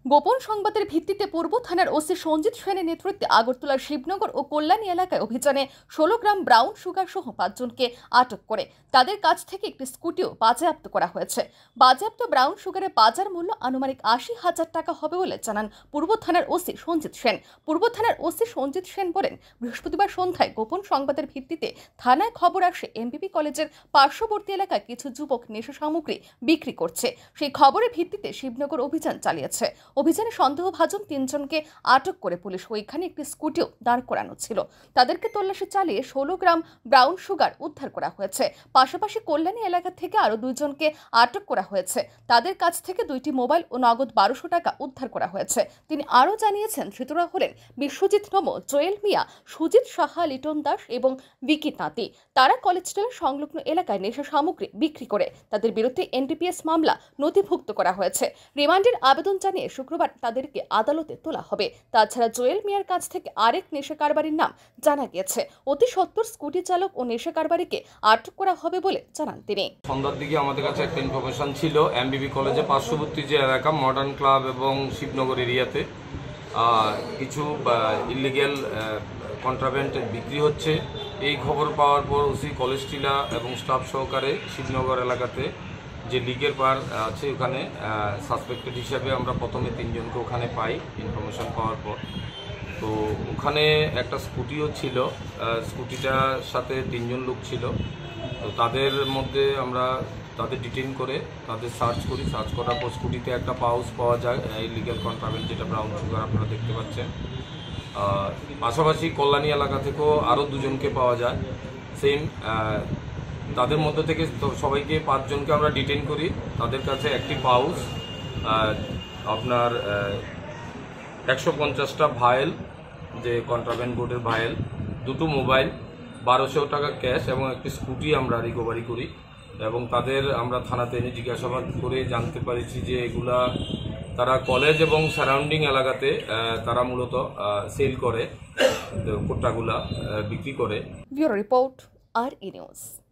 গোপন সংবাদের ভিত্তিতে পূর্ব থানার ওসি সঞ্জিত সেনের নেতৃত্বে আগরতলার শিবনগর ও কল্যাণী এলাকায় অভিযানে 16 গ্রাম ব্রাউন সুগার সহ 5 জনকে আটক করে তাদের কাছ থেকে একটি স্কুটিও বাজেয়াপ্ত করা হয়েছে। বাজেয়াপ্ত ব্রাউন সুগারের বাজার মূল্য আনুমানিক 80,000 টাকা হবে বলে জানান পূর্ব থানার ওসি সঞ্জিত সেন। পূর্ব থানার ওসি সঞ্জিত সেন বলেন, বৃহস্পতিবার সন্ধ্যায় গোপন সংবাদের ভিত্তিতে থানায় খবর আসে এমবিবি কলেজের পার্শ্ববর্তী এলাকায় কিছু যুবক নেশা সামগ্রী বিক্রি করছে। সেই খবরের ভিত্তিতে শিবনগর অভিযান চালিয়েছে। অভিযানে সন্দেহভাজন 3 জনকে আটক করে পুলিশ ওইখানে একটি স্কুটিও দাঁড় করানো ছিল। তাদেরকে তল্লাশি চালিয়ে 16 গ্রাম ব্রাউন সুগার উদ্ধার করা হয়েছে। পাশাপাশি কল্যাণী এলাকা থেকে আরো 2 জনকে আটক করা হয়েছে। তাদের কাছ থেকে 2টি মোবাইল ও নগদ 1200 টাকা উদ্ধার করা হয়েছে। তিনি আরো জানিয়েছেন, ধৃতরা হলেন বিশ্বজিৎ নমো, জোয়েল মিয়া, সুজিত সাহা, লিটন দাস এবং বিকি তাঁতি। তারা কলেজ স্ট্রিট সংলগ্ন এলাকায় নেশা সামগ্রী বিক্রি করে। তাদের বিরুদ্ধে এনডিপিএস মামলা নথিভুক্ত করা হয়েছে। রিমান্ডের আবেদন জানিয়ে শুক্রবার তাদেরকে আদালতে তোলা হবে। তাছাড়া জোয়েল মিয়ার কাছ থেকে আরেক নেশা কারবারির নাম জানা গেছে। অতি সত্বর স্কুটি চালক ও নেশা কারবারিকে আটক করা হবে বলে জানান তিনি। সন্ধ্যার দিকে আমাদের কাছে একটা ইনফরমেশন ছিল, এমবিবি কলেজে পার্শ্ববর্তী যে এলাকা মডার্ন ক্লাব এবং শিবনগর এরিয়াতে কিছু ইলিগেল কন্ট্রাব্যান্ড বিক্রি হচ্ছে। এই খবর পাওয়ার পর ওসি কলেজ টিলা এবং স্টাফ সহকারে শিবনগর এলাকাতে যে লিগের পার আছে ওখানে সাসপেক্টেড হিসাবে আমরা প্রথমে 3 জনকে ওখানে পাই ইনফরমেশন পাওয়ার পর। তো ওখানে একটা স্কুটিও ছিল, স্কুটিটার সাথে 3 জন লোক ছিল। তো তাদের মধ্যে আমরা তাদের ডিটেইন করে তাদের সার্চ করি। সার্চ করার পর স্কুটিতে একটা পাউচ পাওয়া যায় ইলিগাল কন্ট্রাব্যান্ড, যেটা ব্রাউন সুগার আপনারা দেখতে পাচ্ছেন। পাশাপাশি কল্যাণী এলাকা থেকেও আরও 2 জনকে পাওয়া যায় সেম। তাদের মধ্যে থেকে সবাইকে 5 জনকে আমরা ডিটেইন করি। তাদের কাছে একটি পাউচ, আপনার 150টা ভায়েল, যে কন্ট্রাব্যান্ড বোর্ডের ভায়েল, 2টো মোবাইল, 1200 টাকা ক্যাশ এবং একটি স্কুটি আমরা রিকভারি করি। এবং তাদের আমরা থানাতে এনে জিজ্ঞাসাবাদ করে জানতে পারছি যে এগুলা তারা কলেজ এবং সারাউন্ডিং এলাকাতে তারা মূলত সেল করে, কোট্টাগুলা বিক্রি করে। Bureau report, RE news.